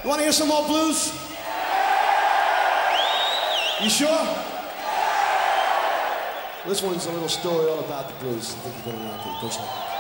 Want to hear some more blues? You sure? This one's a little story all about the blues. I think you're gonna like it. Go check it.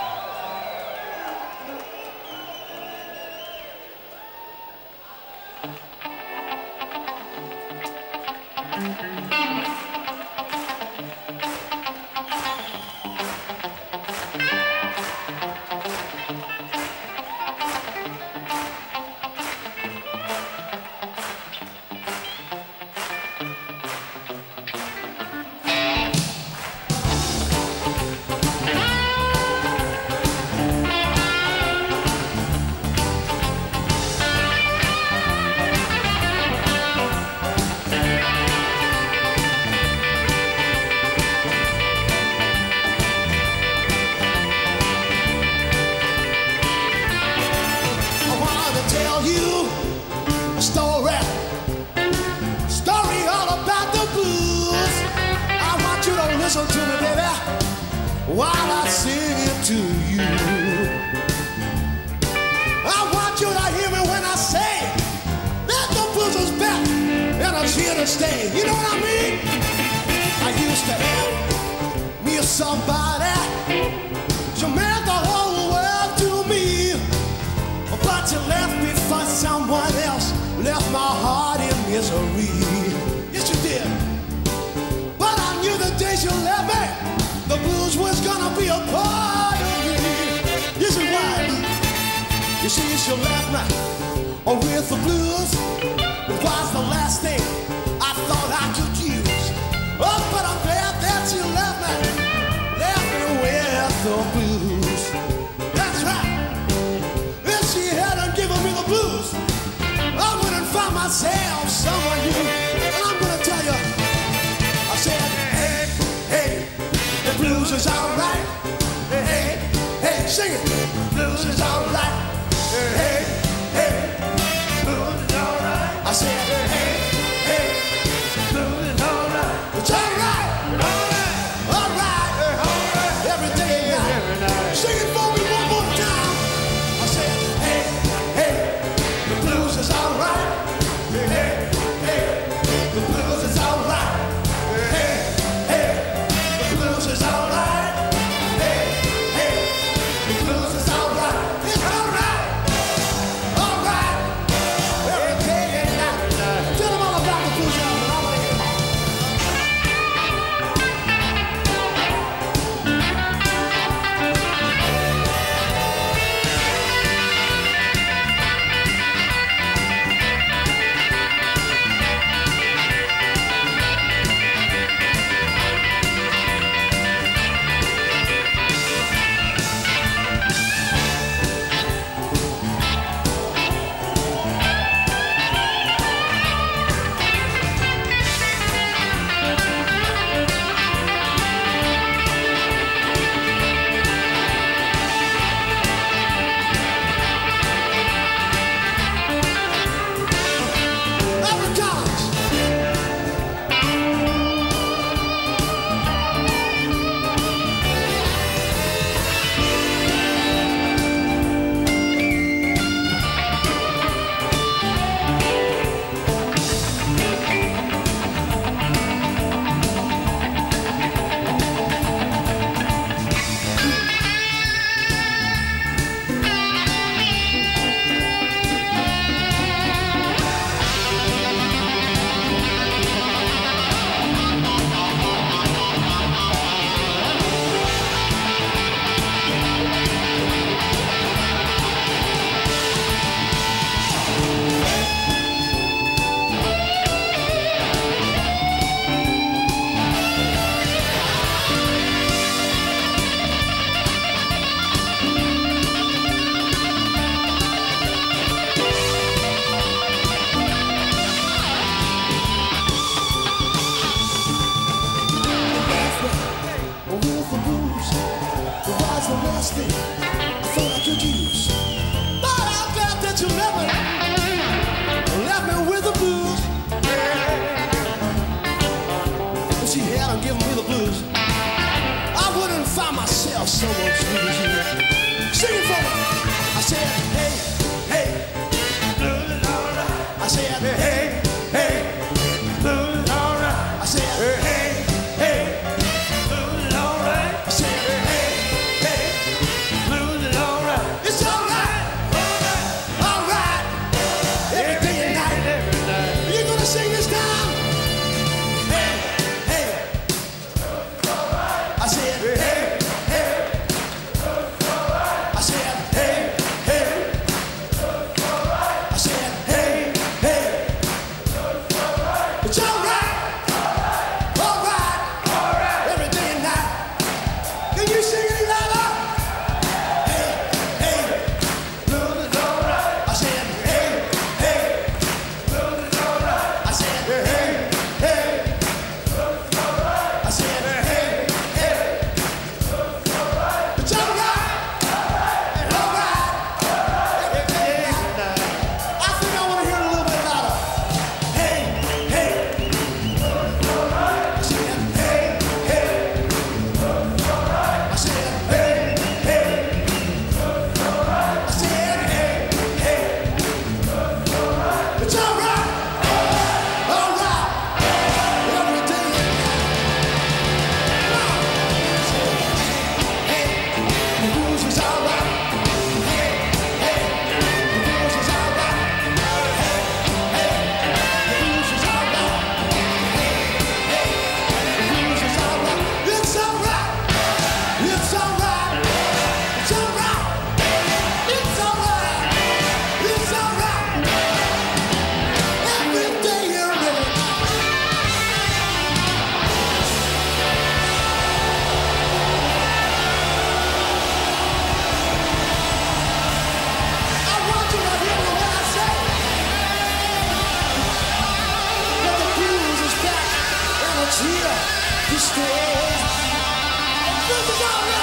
Sing it for me. I said, hey, hey, blues is all right. hey, hey, blues is alright. I said, hey, hey, blues is alright. I said, hey, hey, blues is alright. It's alright, alright, every day and night. Are you gonna sing this down? Hey, hey, I said, hey, hey, I said, hey, hey, I said, hey, hey, it's alright, every day and night. Can you sing any louder? Hey, hey, blues is alright. I said, hey, hey, blues is alright. I said, hey, hey, blues is alright. I said, hey, hey, it's alright, every day and night. I think I want to hear it a little bit louder. Hey, hey, I said, hey, hey, I said, hey, hey, I said, hey, hey, it's alright, every day and night. Hey, the blues is alright. Hey, hey, the blues is alright. Hey, hey, the blues is alright. Hey, hey, the blues is alright. It's alright. It's alright. It's alright. It's alright. It's alright. Every day and every night. I want you to hear me when I say that the blues is back and it's here to stay. This is alright.